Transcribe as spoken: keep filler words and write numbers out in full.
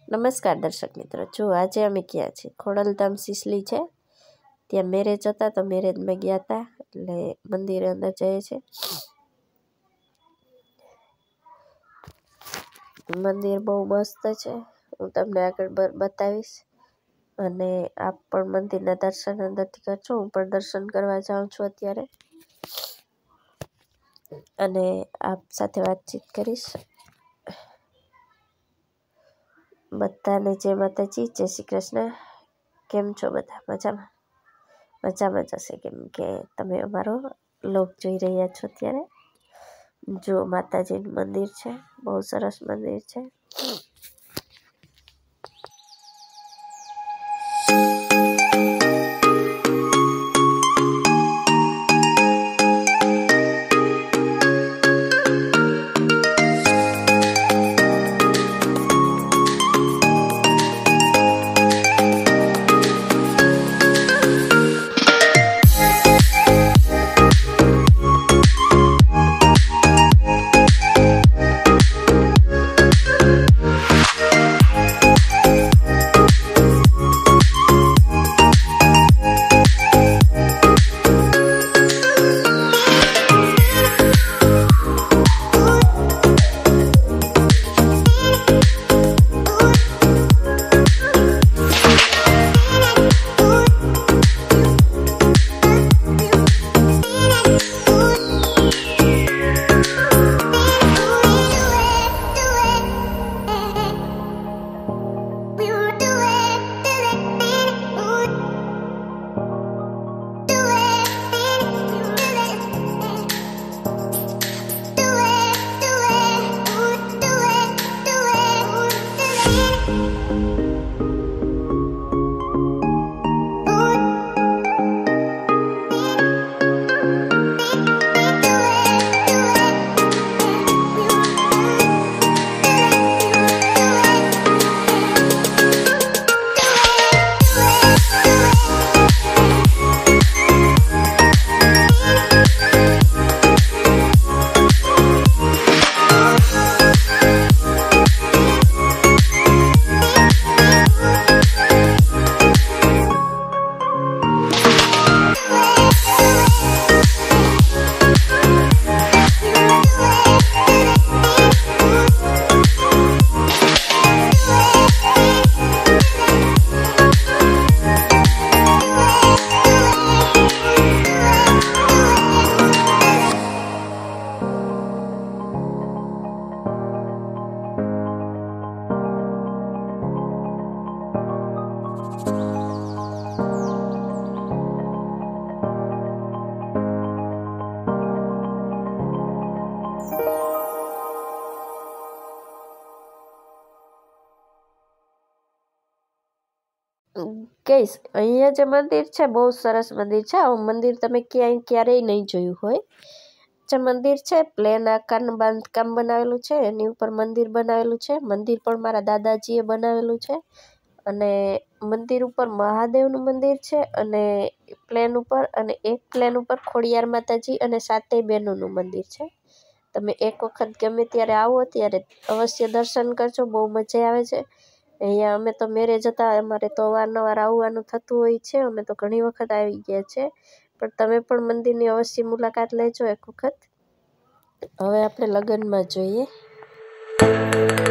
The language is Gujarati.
નમસ્કાર દર્શક મિત્રો, જો આજે અમે ગયા છીએ ખોડલધામ સિસલી છે, ત્યાં મેરેજ હતા તો મેરેજમાં ગયા હતા, એટલે મંદિરે અંદર જઈએ છે. મંદિર બહુ મસ્ત છે, હું તમને આગળ બતાવીશ. અને આપ પણ મંદિરના દર્શન અંદરથી કરજો. હું પણ દર્શન કરવા જાઉં છું અત્યારે, અને આપ સાથે વાતચીત કરીશ. બધાને જય માતાજી, જય શ્રી કૃષ્ણ. કેમ છો બધા? મજામાં મજામાં જ હશે, કેમ કે તમે અમારો લોક જોઈ રહ્યા છો અત્યારે. જો માતાજીનું મંદિર છે, બહુ સરસ મંદિર છે. કહીશ, અહીંયા જે મંદિર છે બહુ સરસ મંદિર છે. આવું મંદિર તમે ક્યાંય ક્યારેય નહીં જોયું હોય. જે મંદિર છે પ્લેન આકારનું બાંધકામ બનાવેલું છે, એની ઉપર મંદિર બનાવેલું છે. મંદિર પણ મારા દાદાજીએ બનાવેલું છે. અને મંદિર ઉપર મહાદેવનું મંદિર છે, અને પ્લેન ઉપર અને એક પ્લેન ઉપર ખોડિયાર માતાજી અને સાતેય બહેનોનું મંદિર છે. તમે એક વખત ગમે ત્યારે આવો ત્યારે અવશ્ય દર્શન કરજો, બહુ મજા આવે છે. અહીંયા અમે તો મેરેજ હતા, અમારે તો અવારનવાર આવવાનું થતું હોય છે. અમે તો ઘણી વખત આવી ગયા છે, પણ તમે પણ મંદિરની અવશ્ય મુલાકાત લેજો એક વખત. હવે આપણે લગ્નમાં જોઈએ.